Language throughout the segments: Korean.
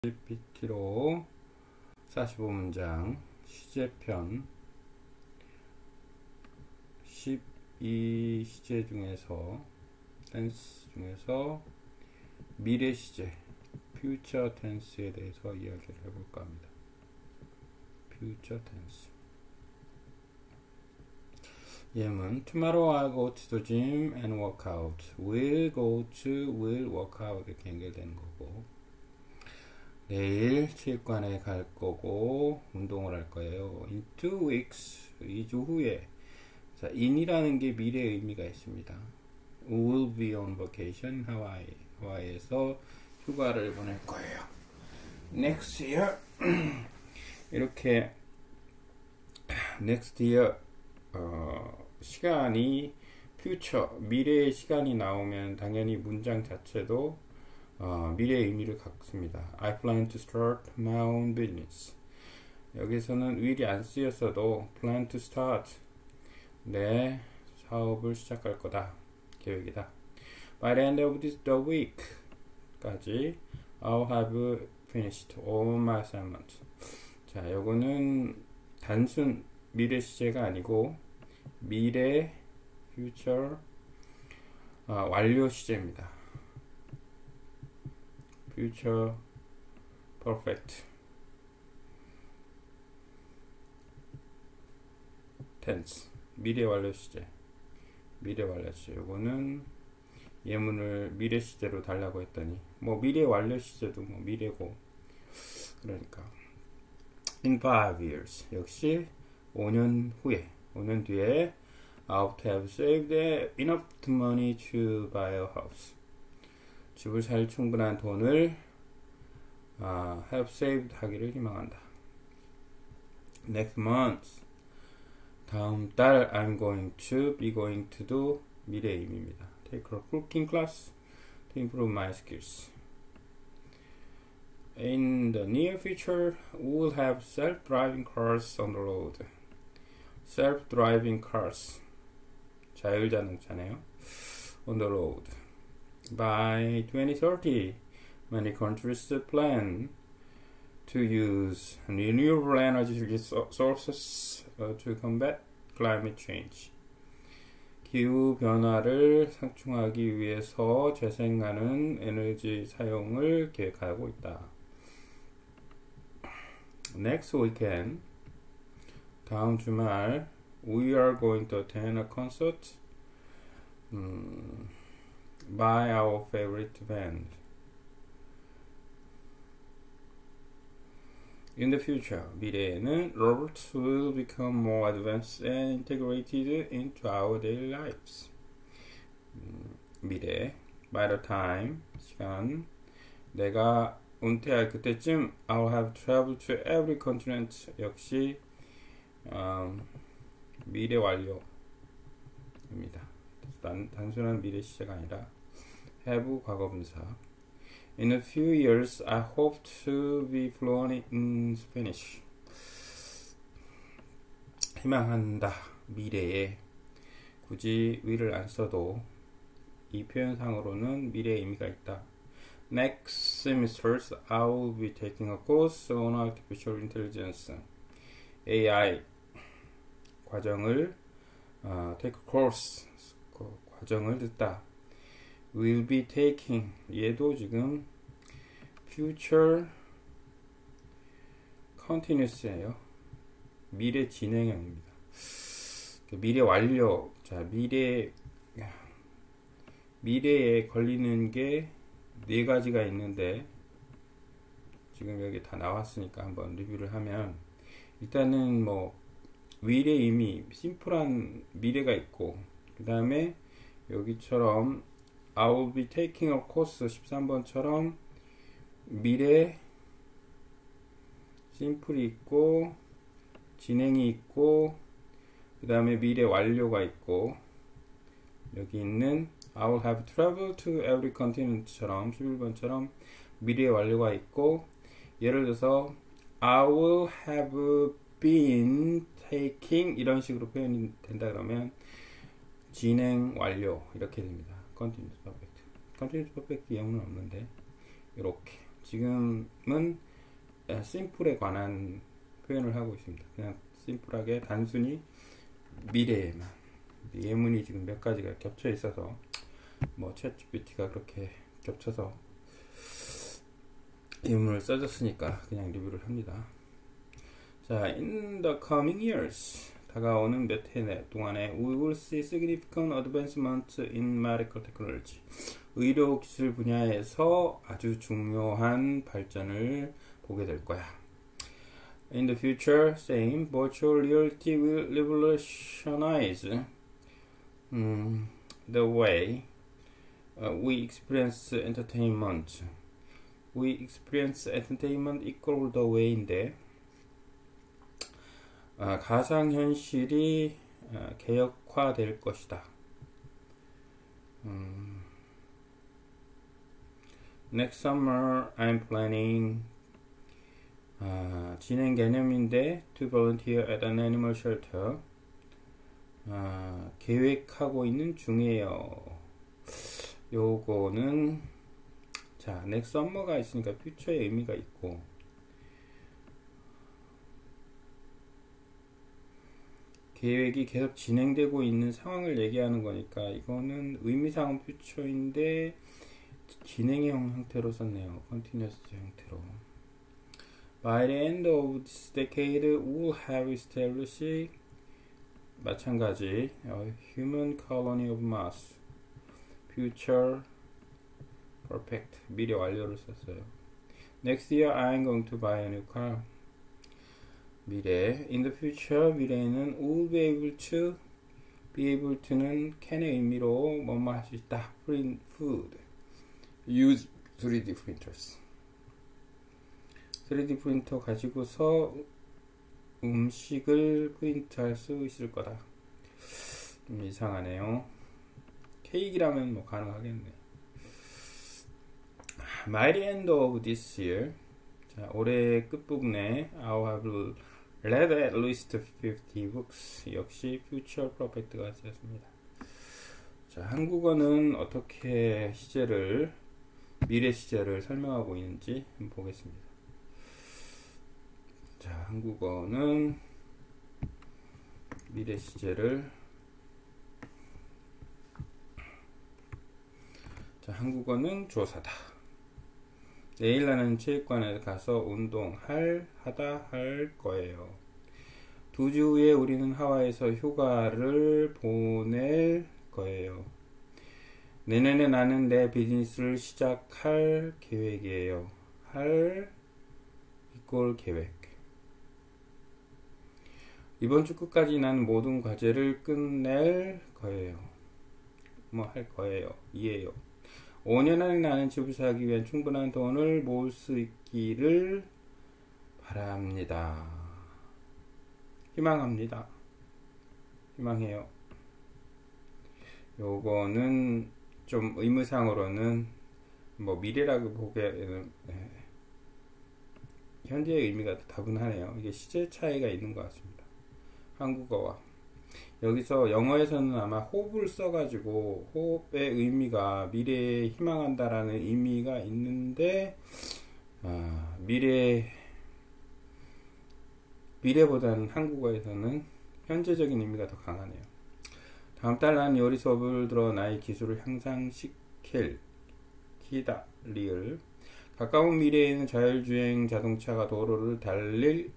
GPT로 45문장 시제편 12시제 중에서 tense 중에서 미래 시제 future tense에 대해서 이야기를 해볼까 합니다. future tense 예문 Tomorrow I'll go to the gym and work out. Will go to, will work out 이렇게 연결되는 거고, 내일 체육관에 갈 거고 운동을 할 거예요. In 2 weeks 2주 후에. 자, in이라는 게 미래의 의미가 있습니다. Will be on vacation Hawaii. 하와이에서 휴가를 보낼 거예요. Next year 이렇게 next year 시간이 future 미래의 시간이 나오면 당연히 문장 자체도 미래의 의미를 갖습니다. I plan to start my own business. 여기서는 will이 안 쓰였어도 plan to start 내 사업을 시작할 거다. 계획이다. By the end of the week 까지 I'll have finished all my assignments. 자, 요거는 단순 미래 시제가 아니고 미래 future 완료 시제입니다. future perfect tense 미래 완료 시제. 미래 완료 시제. 요거는 예문을 미래 시제로 달라고 했더니 뭐 미래 완료 시제도 뭐 미래고, 그러니까 in 5 years 역시 5년 후에 5년 뒤에 I'll have saved enough money to buy a house. 집을 살 충분한 돈을 have saved 하기를 희망한다. Next month 다음 달 I'm going to be going to do 미래의 의미입니다. Take a cooking class to improve my skills. In the near future we'll have self-driving cars on the road. Self-driving cars 자율자동차네요. On the road. By 2030, many countries plan to use renewable energy sources to combat climate change. 기후 변화를 상충하기 위해서 재생하는 에너지 사용을 계획하고 있다. Next weekend, 다음 주말, we are going to attend a concert by our favorite band. In the future, 미래에는 robots will become more advanced and integrated into our daily lives. 미래, by the time, 시간, 내가 은퇴할 그때쯤 I'll have traveled to every continent. 역시 미래 완료입니다. 단순한 미래 시제가 아니라 have 과거분사. In a few years, I hope to be fluent in Spanish. 희망한다. 미래에 굳이 will을 안 써도 이 표현상으로는 미래의 의미가 있다. Next semester, I will be taking a course on artificial intelligence. AI 과정을 take a course 과정을 듣다. Will be taking 얘도 지금 future continuous예요. 미래 진행형입니다. 미래 완료. 자, 미래에 걸리는 게 네 가지가 있는데 지금 여기 다 나왔으니까 한번 리뷰를 하면, 일단은 뭐 will의 의미 심플한 미래가 있고, 그 다음에 여기처럼 I will be taking a course 13번처럼 미래 심플이 있고 진행이 있고, 그 다음에 미래 완료가 있고, 여기 있는 I will have traveled to every continent처럼 11번처럼 미래 완료가 있고, 예를 들어서 I will have been taking 이런 식으로 표현이 된다 그러면 진행 완료 이렇게 됩니다. Continuous perfect. Continuous perfect 예문은 없는데 이렇게 지금은 심플에 관한 표현을 하고 있습니다. 그냥 심플하게 단순히 미래에만. 예문이 지금 몇 가지가 겹쳐 있어서 뭐 챗GPT가 그렇게 겹쳐서 예문을 써줬으니까 그냥 리뷰를 합니다. 자, in the coming years, 다가오는 몇 해 동안에 we will see significant advancement in medical technology. 의료 기술 분야에서 아주 중요한 발전을 보게 될 거야. In the future, same, virtual reality will revolutionize the way we experience entertainment. We experience entertainment equal the way인데 가상현실이 개혁화될 것이다. Next summer, I'm planning 진행 개념인데 to volunteer at an animal shelter. 계획하고 있는 중이에요. 요거는 자, next summer가 있으니까 future의 의미가 있고 계획이 계속 진행되고 있는 상황을 얘기하는 거니까 이거는 의미상은 future인데 진행의 형태로 썼네요. continuous 형태로. By the end of this decade, we'll have established 마찬가지 a human colony of Mars. Future perfect. 미래 완료를 썼어요. Next year, I'm going to buy a new car. 미래. In the future, 미래에는 we'll be able to는 can의 의미로 뭐뭐 할 수 있다. Print food. Use 3D printers. 3D 프린터 가지고서 음식을 프린트할 수 있을 거다. 좀 이상하네요. 케이크라면 뭐 가능하겠네. By the end of this year, 자, 올해 끝부분에 I have read at least 50 books. 역시 future perfect가 되었습니다. 자, 한국어는 어떻게 시제를 미래 시제를 설명하고 있는지 한번 보겠습니다. 자, 한국어는 미래 시제를 자, 한국어는 조사다. 내일 나는 체육관에 가서 운동할 거예요. 2주 후에 우리는 하와이에서 휴가를 보낼 거예요. 내년에 나는 내 비즈니스를 시작할 계획이에요. 할 이꼴 계획. 이번 주 끝까지 난 모든 과제를 끝낼 거예요. 뭐 할 거예요. 이에요. 5년 안에 나는 집을 사기 위한 충분한 돈을 모을 수 있기를 바랍니다. 희망합니다. 희망해요. 요거는 좀 의무상으로는 뭐 미래라고 보기에는 현재의 의미가 다분하네요. 이게 시제 차이가 있는 것 같습니다. 한국어와 여기서 영어에서는 아마 hope를 써가지고 hope의 의미가 미래에 희망한다라는 의미가 있는데 미래보다는 한국어에서는 현재적인 의미가 더 강하네요. 다음 달 난 요리 수업을 들어 나의 기술을 향상시킬 기다 리을. 가까운 미래에는 자율주행 자동차가 도로를 달릴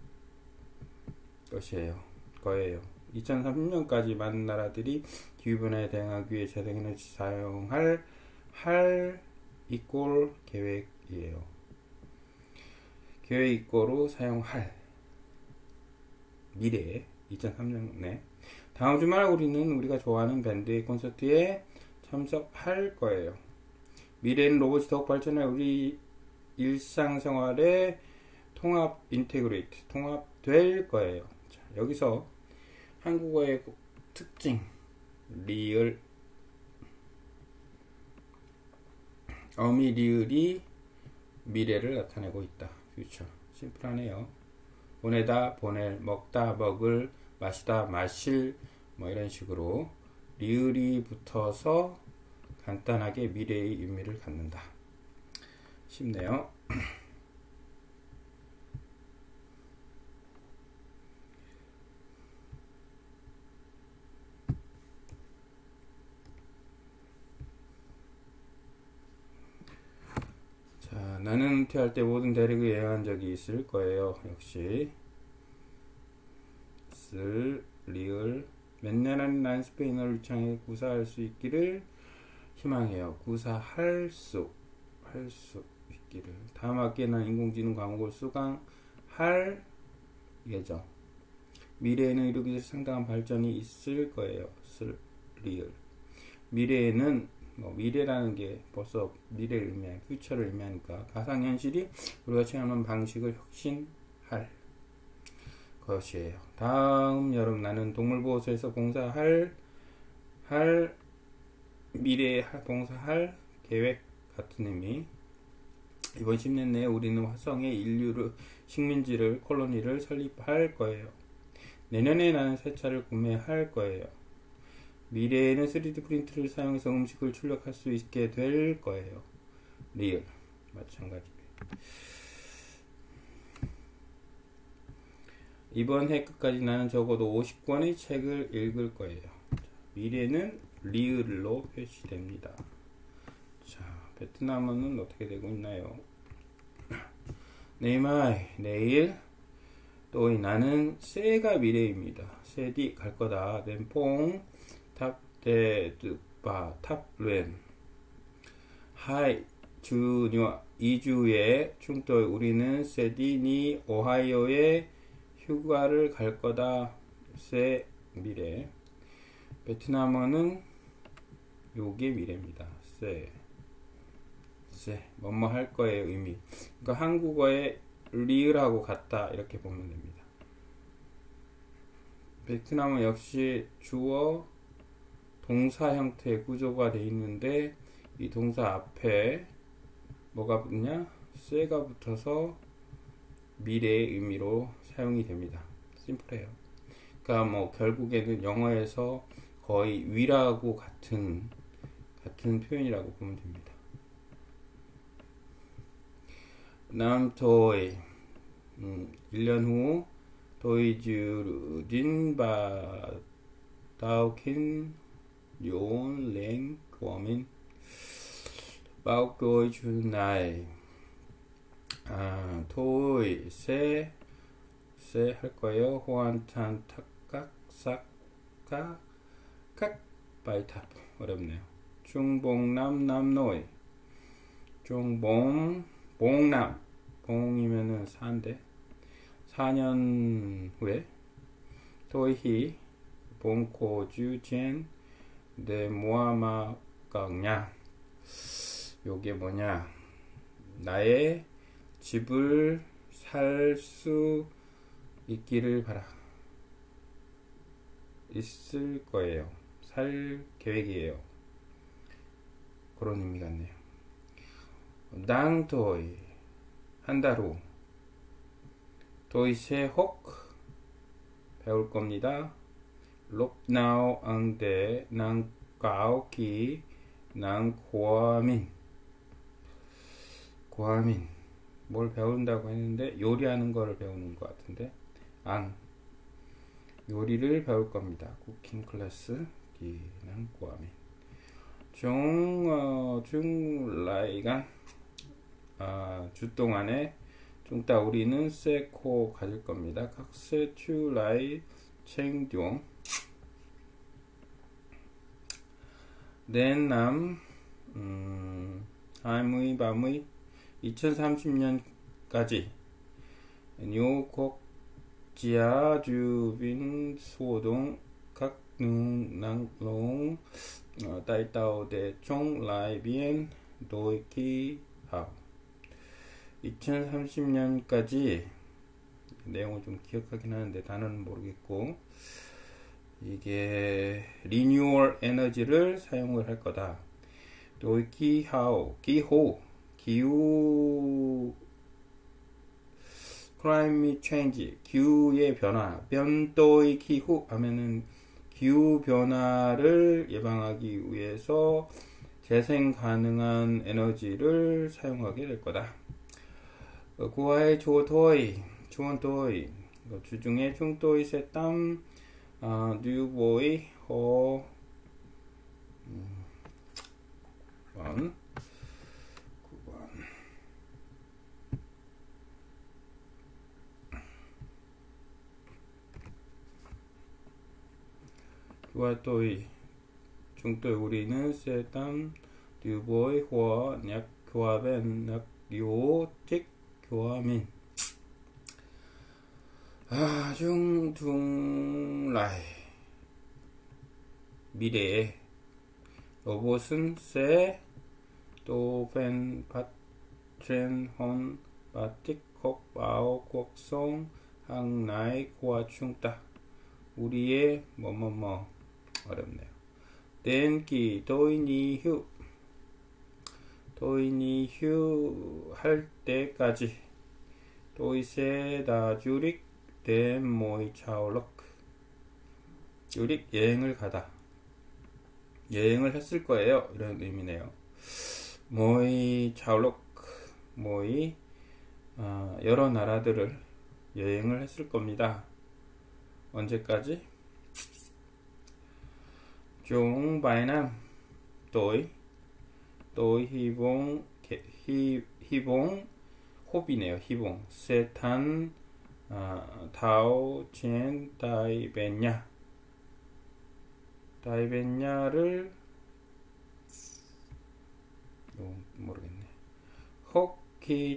거예요. 2030년까지 많은 나라들이 기후변화에 대응하기 위해 재생에너지 사용할 이꼴 계획이에요. 계획 이꼴로 사용할 미래 2030년에 다음 주말 우리는 우리가 좋아하는 밴드의 콘서트에 참석할 거예요. 미래는 로봇이 더욱 발전해 우리 일상생활에 통합될 거예요. 자, 여기서 한국어의 특징 리을 어미 리을이 미래를 나타내고 있다. 퓨처 심플하네요. 보내다 보낼, 먹다 먹을, 마시다 마실 뭐 이런 식으로 리을이 붙어서 간단하게 미래의 의미를 갖는다. 쉽네요. 은퇴할 때 모든 대륙에 여행한 적이 있을 거예요. 역시 리을 몇 년 안에 난 스페인어를 유창하게 구사할 수 있기를 희망해요. 구사할 수 있기를. 다음 학기에 난 인공지능 과목을 수강할 예정. 미래에는 이루기를 상당한 발전이 있을 거예요. 리을. 미래에는 미래라는 게 벌써 미래를 의미하는 퓨처를 의미하니까 가상현실이 우리가 체험하는 방식을 혁신할 것이에요. 다음 여름 나는 동물보호소에서 미래에 봉사할 계획 같은 의미. 이번 10년 내에 우리는 화성에 인류를 식민지를 콜로니를 설립할 거예요. 내년에 나는 새 차를 구매할 거예요. 미래에는 3D 프린트를 사용해서 음식을 출력할 수 있게 될 거예요. 리얼 마찬가지. 이번 해 끝까지 나는 적어도 50권의 책을 읽을 거예요. 미래는 리을로 표시됩니다. 자, 베트남어는 어떻게 되고 있나요? 내일 또 나는 새가 미래입니다. 새디 갈 거다. näm퐁 탑데드바 탑렌 하이 주뉴 2주에 충돌 우리는 새디니 오하이오에 휴가를 갈 거다. 새 미래. 베트남어는 요게 미래입니다. 새 뭐뭐 할 거의 의미. 그러니까 한국어의 리을하고 같다 이렇게 보면 됩니다. 베트남은 역시 주어 동사 형태의 구조가 되어 있는데 이 동사 앞에 뭐가 붙냐? 쇠가 붙어서 미래의 의미로 사용이 됩니다. 심플해요. 그러니까 뭐 결국에는 영어에서 거의 위라고 같은 표현이라고 보면 됩니다. 남토이 1년 후 도이주르딘 바다우킨 요랭 거민 바우고이 주나이 토이 세 할 거예요. 호안탄 탁각 삭가 각 바이탑 어렵네요. 중봉남 남노이 중봉 봉남 봉이면은 4인데 4년 후에 토이 봉코주젠 네 모아마강냐 요게 뭐냐 나의 집을 살 수 있기를 바라 있을 거예요. 살 계획이에요. 그런 의미 같네요. 낭토이 한 달 후 도이세혹 배울 겁니다. 롭나오 앙데 낭가오키 낭고아민 뭘 배운다고 했는데 요리하는 거를 배우는 것 같은데 요리를 배울 겁니다. 쿠킹 클래스 기능 고아민 중라이간 주 동안에 중따 우리는 세코 가질 겁니다. 각세 추라이 챙듀ong 낸남 하무이 밤의 2030년까지 뉴곡 지하 주빈 소동 각능낭롱 따이따오 대총 라이비엔 도이키 하오 2030년까지 내용을 좀 기억하긴 하는데 단어는 모르겠고 이게 리뉴얼 에너지를 사용을 할 거다. 도이키 하오 기후 climate change 기후의 변화 변도의 기후 하면은 기후 변화를 예방하기 위해서 재생 가능한 에너지를 사용하게 될 거다. 구하의 조토이 주중에 중도의 세땀 뉴보이 호 và tôi chúng tôi 우리는 sẽ tắm từ với hòa nhạc hòa bên nhạc yếu thích hòa mình tương lai 미래에 로봇은 sẽ tô fan phát triển hơn và tích cực vào cuộc sống hàng ngày của chúng ta. 우리의 뭐뭐뭐 어렵네요. den기 도인이 휴 할 때까지 도이세 다 주릭 된 모이 차올럭 주릭 여행을 가다 여행을 했을 거예요. 이런 의미네요. 모이 차올럭 모이 여러 나라들을 여행을 했을 겁니다. 언제까지? 좀 바이남 tôi hy vọng 호비네요. 희봉 세탄 다오 젠 다이벤냐를 모르겠네. 혹키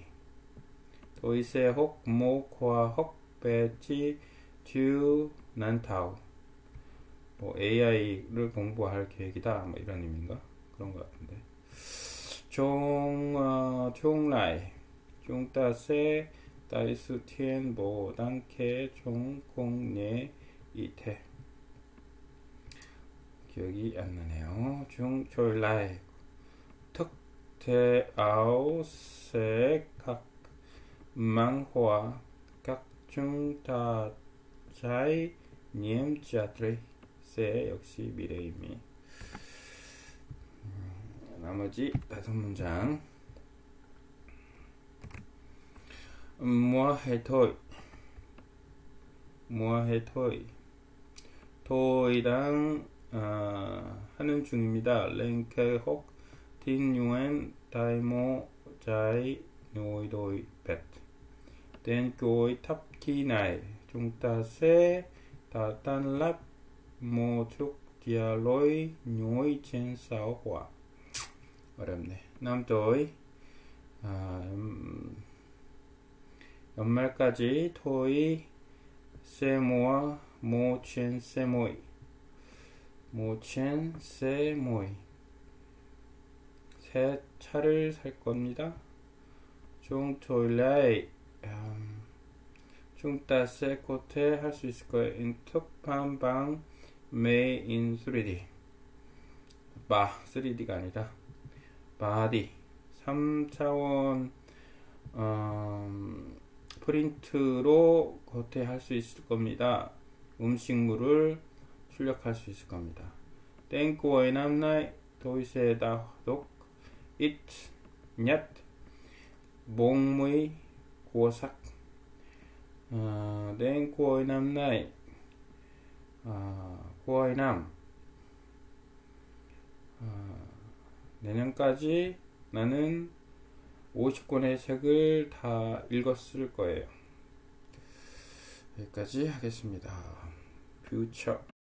토이세 혹 모과 혹 배치 듀 난타오 뭐 AI를 공부할 계획이다 뭐 이런 의미인가 그런 것 같은데. 종라이 종따세 다이스티엔 모단케 종공예 이태 기억이 안 나네요. 종졸라이 특대아오세 각 망화 각중 다자이 님자들이 세 역시 미래의미. 나머지 5문장. 뭐해토이 토이랑 하는 중입니다. 랭케혹 딘유엔 다이모 자이 노이도이 벳 덴교이 탑키나이 중따세 다탄랍 모축 디알로이 뇨이 첸사오화 어렵네. 남도이 연말까지 토이 세모와 모첸 세모이 새 차를 살 겁니다. 중토일라이 중따세 코테 할 수 있을 거예요. 인투판방 메인 3D 3D가 아니라 바디 3차원 프린트로 겉에 할 수 있을 겁니다. 음식물을 출력할 수 있을 겁니다. 땡코의 남나이 도이세다 독 잇 얏 목무이 고삭 땡코의 남나이 고의 남 내년까지 나는 50권의 책을 다 읽었을 거예요. 여기까지 하겠습니다. 퓨처